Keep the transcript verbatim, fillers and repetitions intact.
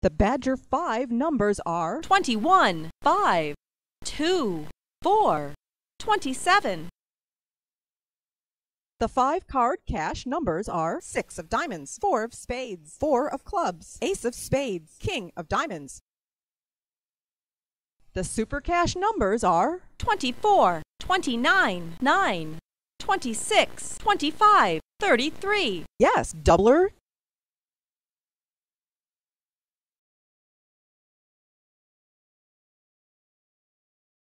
The Badger five numbers are twenty-one, five, two, four, twenty-seven. The five card cash numbers are six of diamonds, four of spades, four of clubs, ace of spades, king of diamonds. The SuperCash numbers are twenty-four, twenty-nine, nine, twenty-six, twenty-five, thirty-three. Yes, doubler